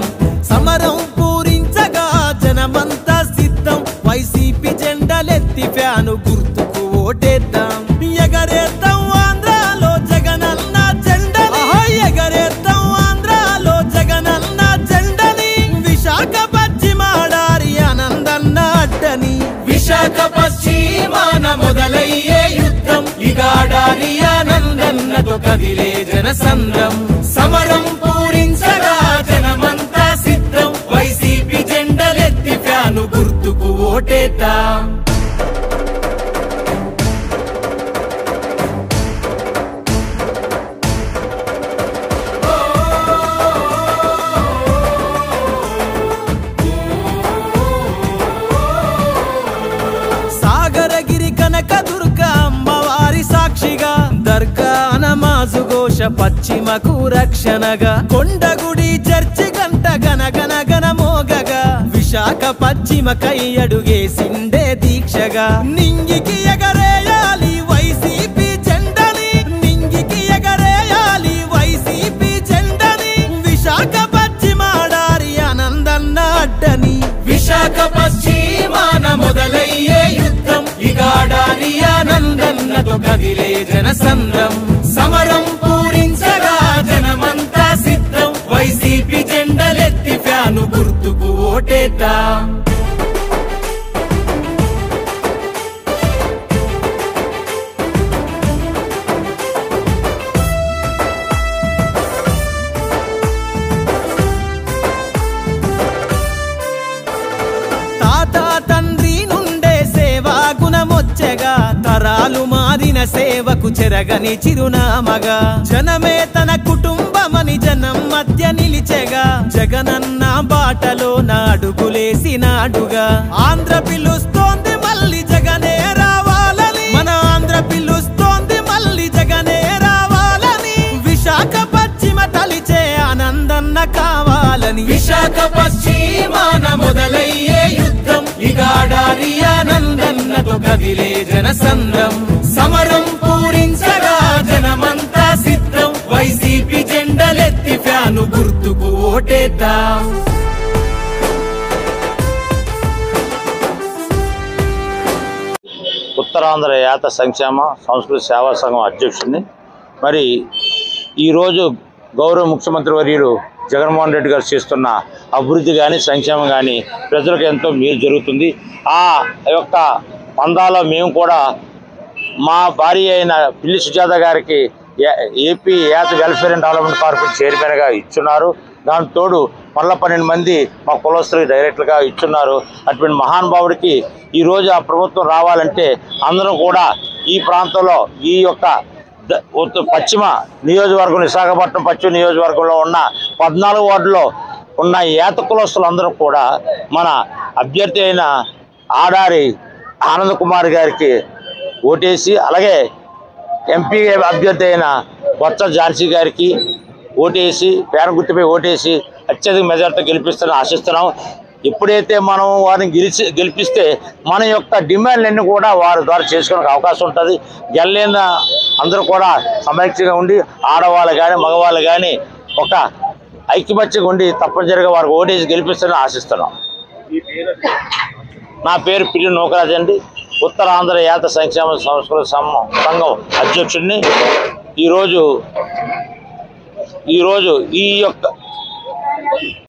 సమరం పూరించగా జనమంతా సిద్ధం వైసీపీ జెండలెత్తి ఫ్యాను గుర్తుకు ఓటేద్దాం ఎగరేద్దాం ఆంధ్రాలో జగనన్న జెండని ఎగరేద్దాం ఆంధ్రాలో జగనన్న జెండని విశాఖ పశ్చిమాడారి ఆనందన్న అడ్డని విశాఖ పశ్చిమాన మొదలయ్యే యుద్ధం ఇగాడారి ఆనందన్నతో కదిలే జనసంద్రం సమరం పూరించగా జనమంతా సిద్ధం వైసీపీ జెండలెత్తి ఫ్యాను గుర్తుకు ఓటేద్దాం సాగరగిరి కనకదుర్గ అమ్మవారి సాక్షిగా దర్గా నమాజు ఘోష పశ్చిమకు రక్షణగా కొండగుడి చర్చి గంట గనగన గన మోగగా విశాఖ పశ్చిమకై అడుగేసిండే దీక్షగా నింగికి ఎగరేయాలి వైసీపీ జెండని నింగికి ఎగరేయాలి వైసీపీ జెండని విశాఖ పశ్చిమాడారి ఆనందన్న అడ్డని విశాఖ పశ్చిమాన మొదలయ్యే యుద్ధం ఇగాడారి ఆనందన్నతో కదిలే జనసంద్రం సమరం పూరించగా జనమంతా సిద్ధం వైసీపీ జెండలెత్తి ఫ్యాను గుర్తుకు ఓటేద్దాం తండ్రి నుండే సేవా గుణమొచ్చగా తరాలు మారిన సేవకు చెరగని చిరునామగా జనమే తన కుటుంబమని జనం మధ్య నిలిచెగా జగనన్న బాటలో నాడుగులేసినాడుగా ఆంధ్ర పిలుస్తోంది మళ్ళీ జగనే రావాలని మన ఆంధ్ర పిలుస్తోంది మళ్ళీ జగనే రావాలని విశాఖ పశ్చిమ తలిచే ఆనందన్న కావాలని విశాఖ పశ్చిమాన మొదలయ్యే యుద్ధం ఇగాడారి ఆనందన్నతో కదిలే జనసంద్రం సమరం పూరించగా జనమంతా సిద్ధం వైసీపీ జెండలెత్తి ఫ్యాను గుర్తుకు ఓటేద్దాం ఉత్తరాంధ్ర యాత సంక్షేమ సంస్కృతి సేవా సంఘం అధ్యక్షుడిని. మరి ఈరోజు గౌరవ ముఖ్యమంత్రి వర్యులు జగన్మోహన్ రెడ్డి గారు చేస్తున్న అభివృద్ధి కానీ సంక్షేమం కానీ ప్రజలకు ఎంతో మేలు జరుగుతుంది. ఆ యొక్క పందాలో మేము కూడా మా భార్య అయిన పిల్లి సుజాత గారికి ఏపీ యాత వెల్ఫేర్ అండ్ డెవలప్మెంట్ కార్పొరేషన్ చైర్మన్గా ఇచ్చున్నారు. దాని తోడు మళ్ళీ 12 మంది మా కులస్తులకు డైరెక్టర్గా ఇచ్చున్నారు. అటువంటి మహానుభావుడికి ఈరోజు ఆ ప్రభుత్వం రావాలంటే అందరూ కూడా ఈ ప్రాంతంలో ఈ యొక్క పశ్చిమ నియోజకవర్గం విశాఖపట్నం పశ్చిమ నియోజకవర్గంలో ఉన్న 14 వార్డులో ఉన్న యాత కులస్తులందరూ కూడా మన అభ్యర్థి అయిన ఆడారి ఆనంద్ కుమార్ గారికి ఓటేసి అలాగే ఎంపీ అభ్యర్థి అయిన బొత్స ఝాన్సీ గారికి ఓటేసి పేర గుర్తుపై ఓటేసి అత్యధిక మెజార్టీ గెలిపిస్తారని ఆశిస్తున్నాం. ఎప్పుడైతే మనం వారిని గెలిపిస్తే మన యొక్క డిమాండ్లన్నీ కూడా వారి ద్వారా చేసుకునే అవకాశం ఉంటుంది. గెలిన అందరూ కూడా సమైక్యంగా ఉండి ఆడవాళ్ళు కానీ మగవాళ్ళు కానీ ఒక ఐక్యమత్యంగా ఉండి తప్పనిసరిగా వారికి ఓటేసి గెలిపిస్తారని ఆశిస్తున్నాం. నా పేరు పిల్లి నూకరాజ్ అండి, ఉత్తరాంధ్ర యాత సంక్షేమ సంస్కృతి సంఘం అధ్యక్షుడిని. ఈరోజు ఈ యొక్క